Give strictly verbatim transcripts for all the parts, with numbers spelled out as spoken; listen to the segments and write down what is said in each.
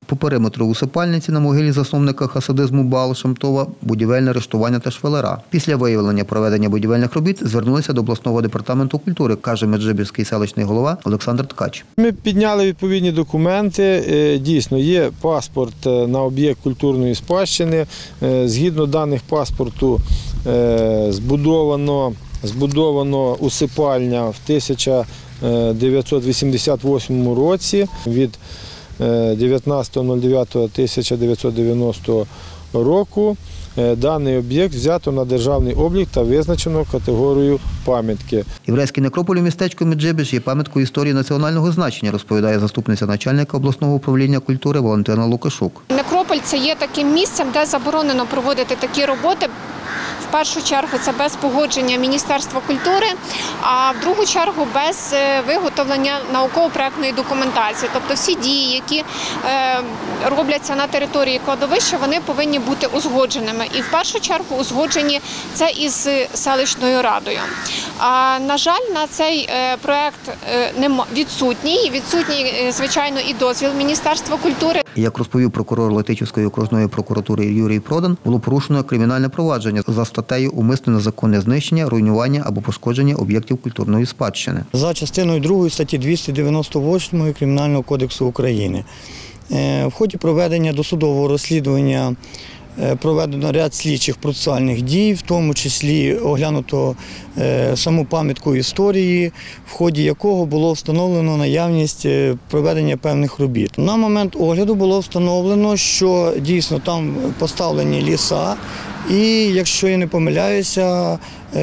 По периметру усипальниці на могилі засновника хасидизму Баал Шем-Това будівельне арештування та швелера. Після виявлення проведення будівельних робіт звернулися до обласного департаменту культури, каже Меджибіжський селищний голова Олександр Ткач. Ми підняли відповідні документи. Дійсно, є паспорт на об'єкт культурної спадщини. Згідно даних паспорту збудовано, збудовано усипальня в тисяча дев'ятсот вісімдесят восьмому році від дев'ятнадцятого дев'ятого тисяча дев'ятсот дев'яностого року. Даний об'єкт взято на державний облік та визначено категорію пам'ятки. Єврейський некрополь у містечку Меджибіж є пам'яткою історії національного значення, розповідає заступниця начальника обласного управління культури Валентина Лукашук. Некрополь – це є таким місцем, де заборонено проводити такі роботи. В першу чергу це без погодження Міністерства культури, а в другу чергу без виготовлення науково-проектної документації. Тобто всі дії, які робляться на території кладовища, вони повинні бути узгодженими. І в першу чергу узгоджені це із селищною радою. А, на жаль, на цей проект відсутній, відсутній, звичайно, і дозвіл Міністерства культури. Як розповів прокурор Летичівської окружної прокуратури Юрій Продан, було порушено кримінальне провадження за статтею «Умисне незаконне знищення, руйнування або пошкодження об'єктів культурної спадщини». За частиною другої статті двісті дев'яносто восьмої Кримінального кодексу України. В ході проведення досудового розслідування проведено ряд слідчих процесуальних дій, в тому числі оглянуто саму пам'ятку історії, в ході якого було встановлено наявність проведення певних робіт. На момент огляду було встановлено, що дійсно там поставлені ліса і, якщо я не помиляюся,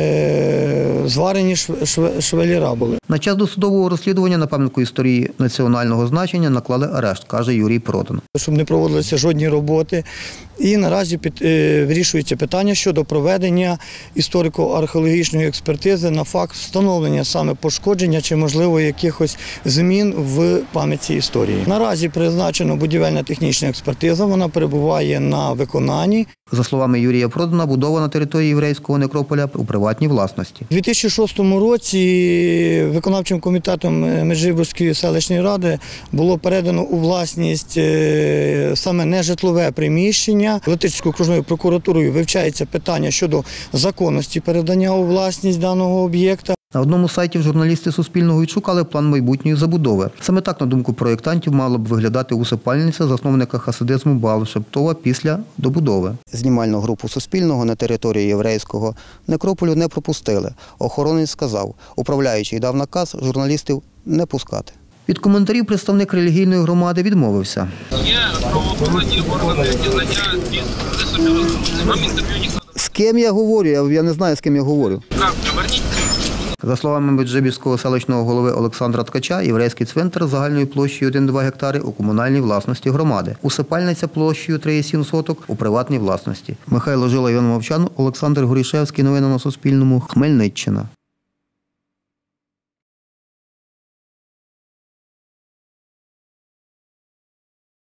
зварені швелера були. На час досудового розслідування на пам'ятку історії національного значення наклали арешт, каже Юрій Продан. Щоб не проводилися жодні роботи. І наразі під, е, вирішується питання щодо проведення історико-археологічної експертизи на факт встановлення саме пошкодження чи, можливо, якихось змін в пам'ятці історії. Наразі призначена будівельна технічна експертиза, вона перебуває на виконанні. За словами Юрія Продана, будова на території єврейського некрополя у приватній власності. У дві тисячі шостому році виконавчим комітетом Меджибіжської селищної ради було передано у власність саме нежитлове приміщення. Летичівською окружною прокуратурою вивчається питання щодо законності передання у власність даного об'єкта. На одному з сайтів журналісти Суспільного відшукали план майбутньої забудови. Саме так, на думку проєктантів, мала б виглядати усипальниця засновника хасидизму Баал Шем-Това після добудови. Знімальну групу Суспільного на території єврейського некрополю не пропустили. Охоронець сказав, управляючий дав наказ журналістів не пускати. Від коментарів представник релігійної громади відмовився. Є правоохоронні органи дізнання, ви собі розумієте. Вам інтерв'ю ніхто не... З ким я говорю? Я не знаю, з ким я говорю. Верніть. За словами Меджибіжського селищного голови Олександра Ткача, єврейський цвинтар загальною площею один цілих два гектари у комунальній власності громади. Усипальниця площею три цілих сім соток у приватній власності. Михайло Жила, Іван Мовчан, Олександр Горішевський. Новини на Суспільному. Хмельниччина.